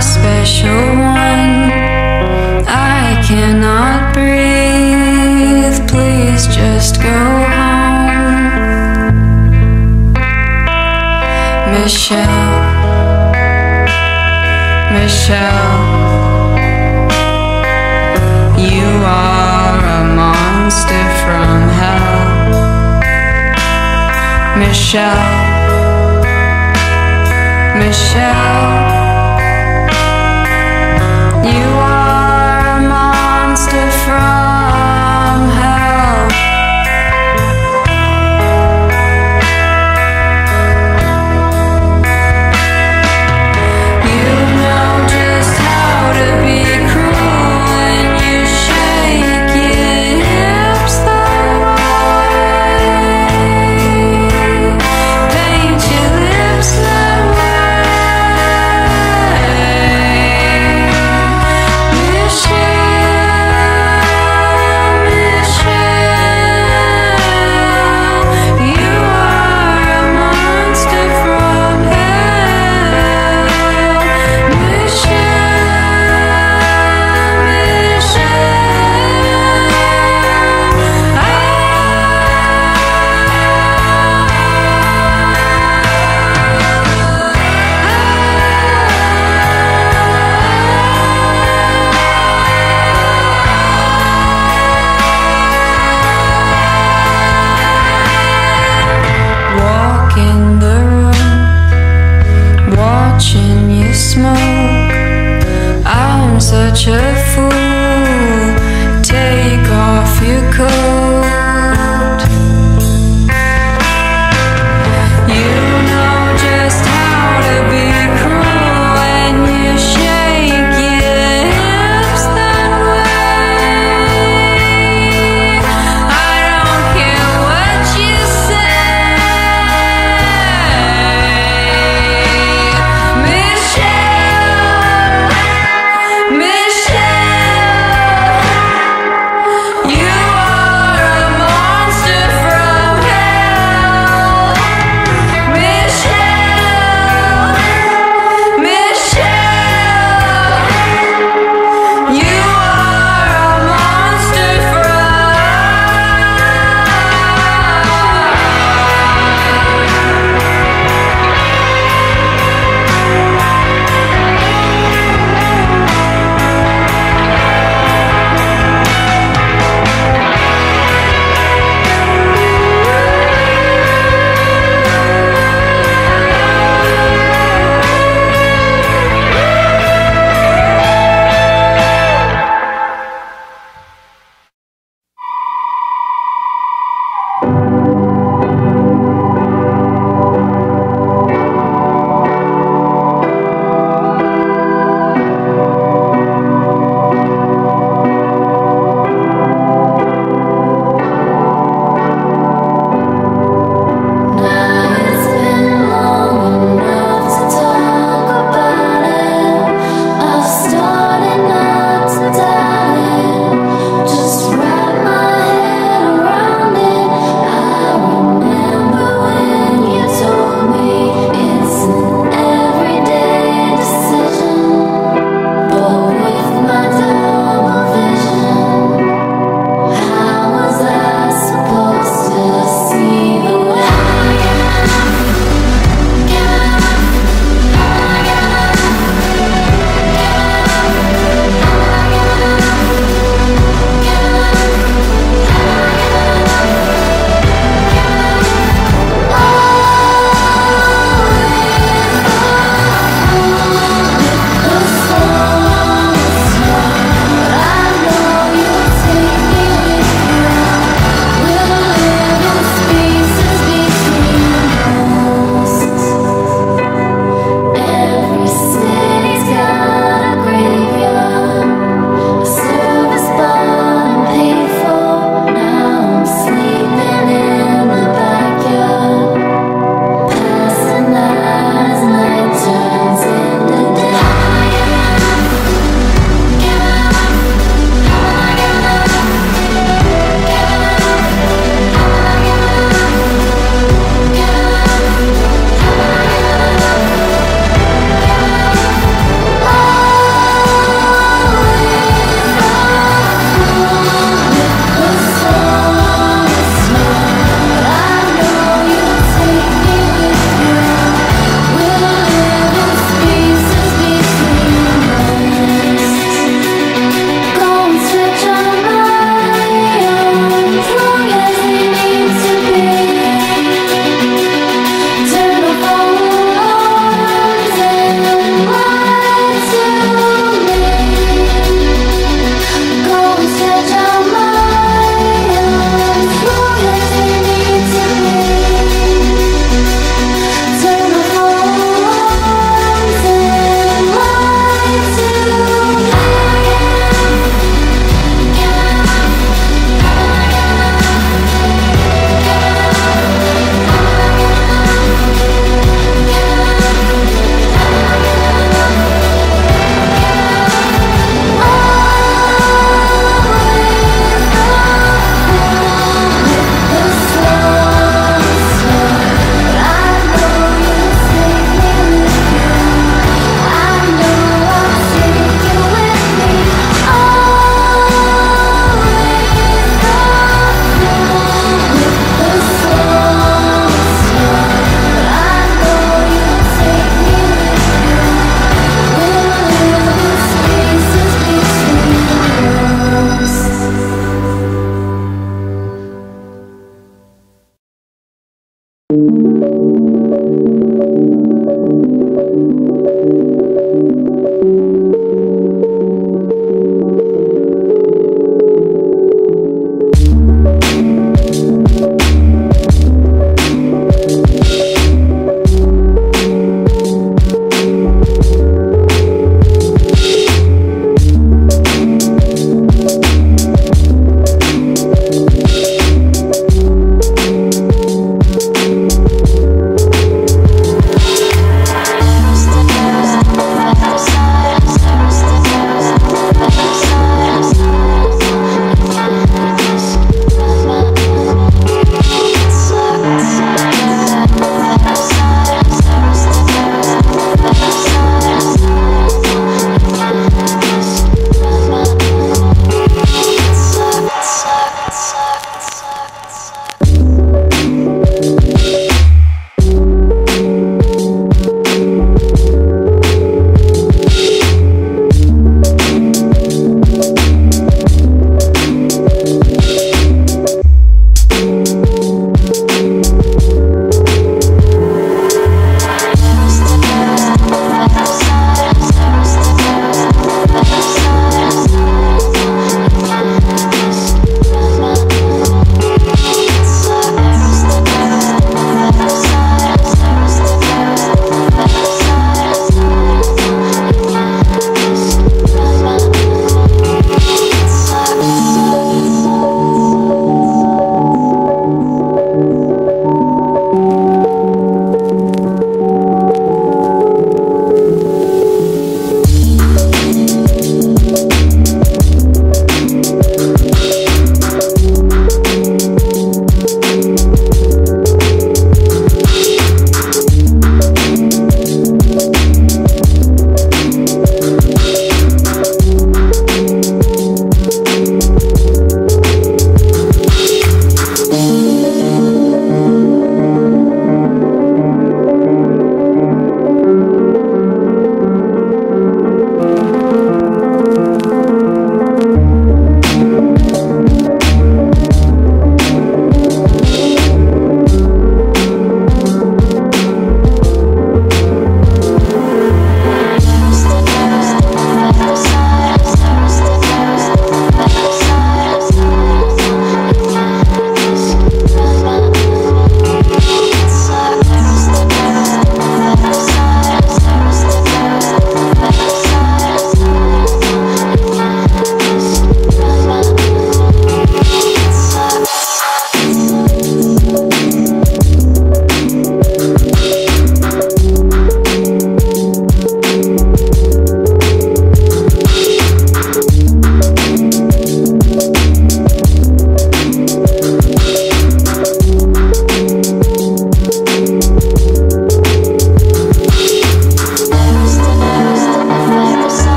special one. I cannot breathe, please just go home. Michelle, Michelle, you are a monster from hell. Michelle, Michelle, you are a monster from hell. You know just how to be cruel when you shake your hips that way, paint your lips that way. Such a fool, take off your coat. You know just how to be cruel when you shake your hips that way. I don't care what you say, Michelle, you are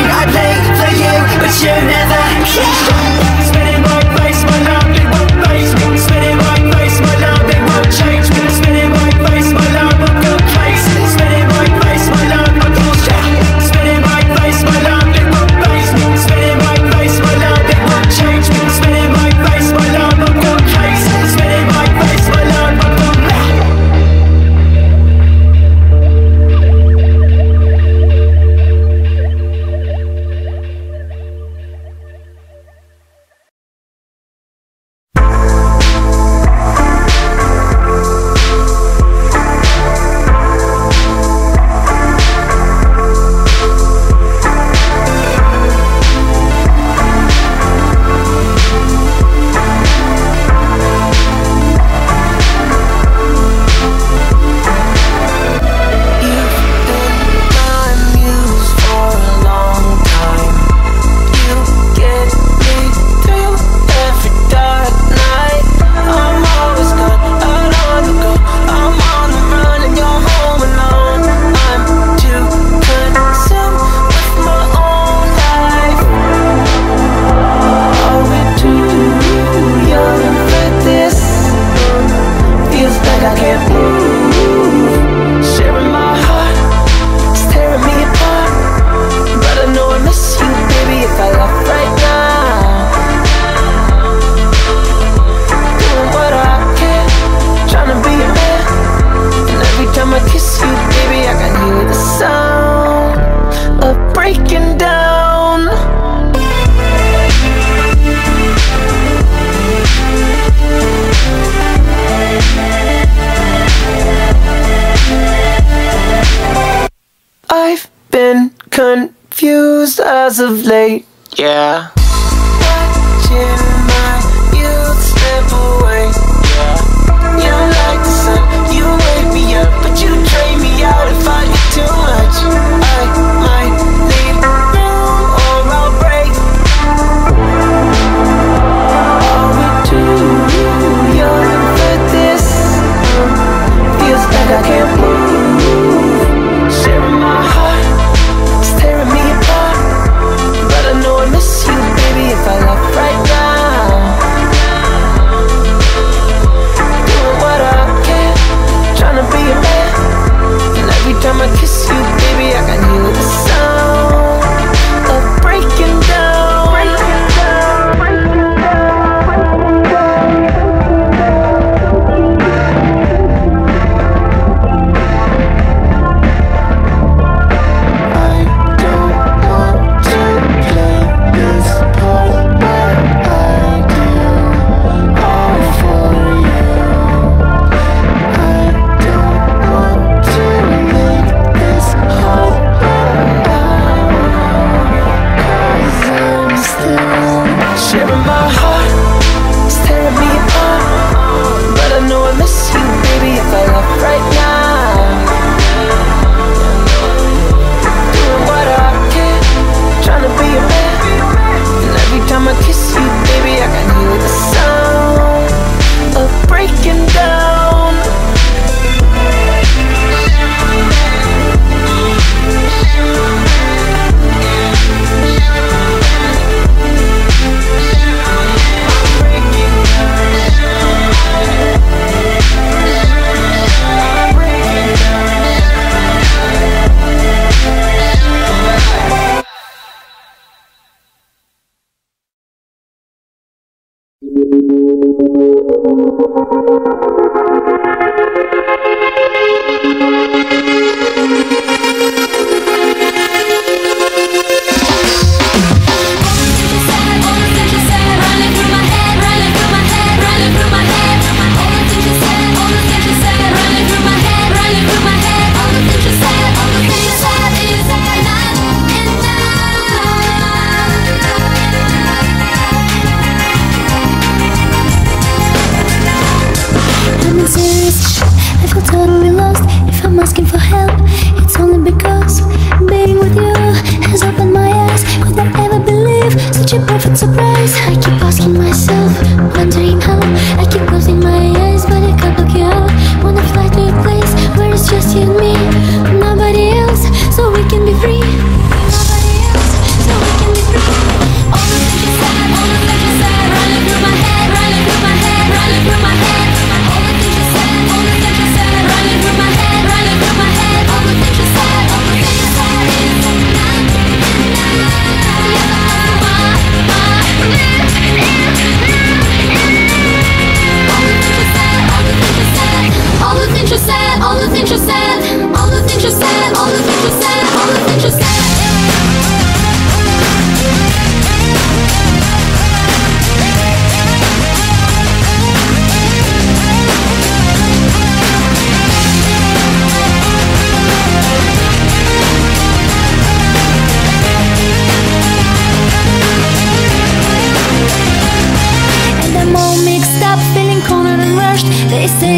I play for you, but you never care. Spinning my face, my love, it won't face me. Spinning my face, my love, it won't change me. Spinning my face, my love, I've got place. Spinning my face, my love, I've got shit. Spinning my face, my love, it won't face me. Spinning my face, my love, it won't change me. Spinning my face, my love, I've got place. Spinning my face, my love, I've got confused as of late, yeah. Watching my youth slip away, yeah. You like the sun, you wake me up, but you drain me out if I get too much. I might leave room or I'll break. Are we too young for this? Feels like I can't move. Sharing my heart, tearing me apart, but I know I miss you, baby, if I left right now. Doing what I can, trying to be a man, and every time I kiss you, baby, I can hear the sound of breaking down, breaking down, breaking down, breaking down. Sharing my heart, it's tearing me apart, but I know I miss you, baby, if I left right now. Doing what I can, trying to be a man, and every time I kiss you, baby, I can hear the sound of breaking down. Surprise, I keep asking myself, wondering how. I keep closing my eyes, but I can't look you out. Wanna fly to a place where it's just you and me, nobody else, so we can be free. Nobody else, so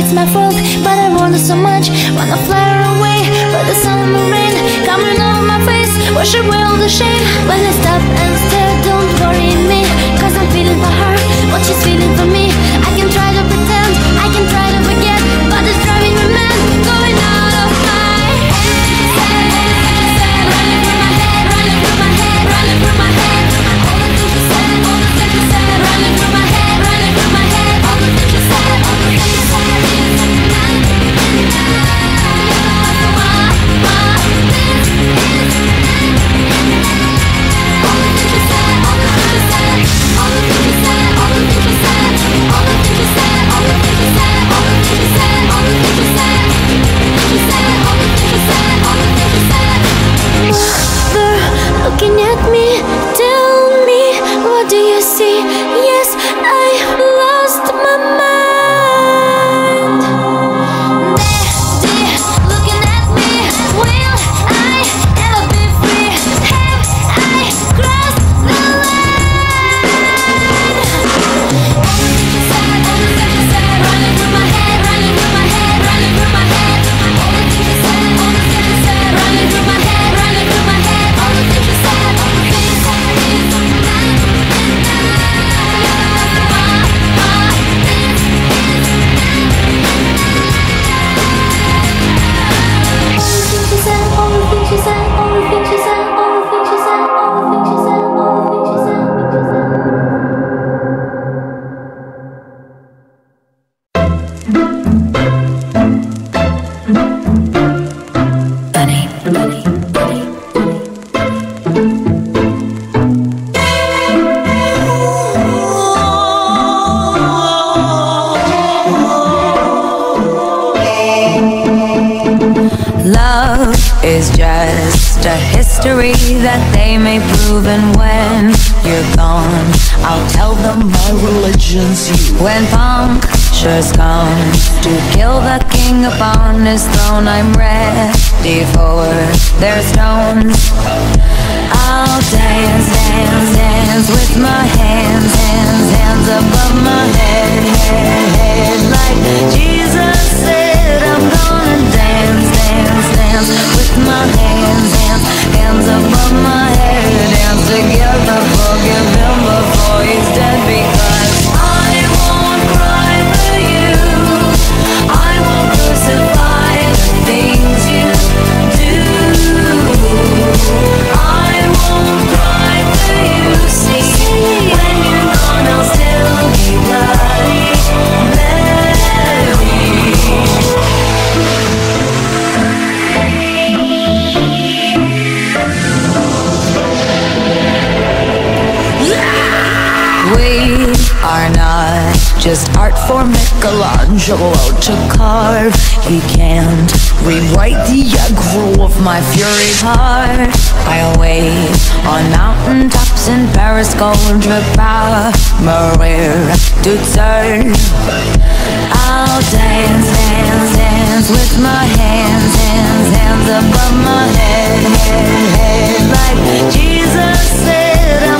it's my fault, but I want it so much. Wanna fly away, but the sun and the rain coming over my face, wash away all the shame. When I stop and stare, don't worry me, cause I'm feeling for her what she's feeling for me. I can try to pretend, I can try to forget, but it's driving me mad, going out of my head. Running through my head, running through my head, running through my head. All the things you said, all the things you said, running through my head, running through my head. All the things you said, all the things you said. Looking at me, tell me, what do you see? Yes, I lost my mind. Daddy, looking at me, will I ever be free? Have I crossed the line? All the things you said, all the things you said, running through my head, running through my head, running through my head. All the things you said, all the things you said, running through my head, running through my head. All the things you said, all the things you said. Love is just a history that they may prove, and when you're gone, I'll tell them my religion's you. When punctures come to kill the king upon his throne, I'm ready for their stones. I'll dance, dance, dance with my hands, hands, hands above my head, head, head. Like Jesus said, I'm gonna dance, dance, dance with my hands, hands, hands above my head. Dance together, forgive him before he's dead, because I won't cry for you, I won't crucify the things you do. I won't cry for you, see, when you're gone I'll still be bloody Mary. We are not just art for Michelangelo to carve. He can't rewrite the aggro of my fury heart. I'll wait on mountain tops in Paris, contre pas mourir toute seule. I'll dance, dance, dance with my hands, hands, hands above my head, head, head. Like Jesus said,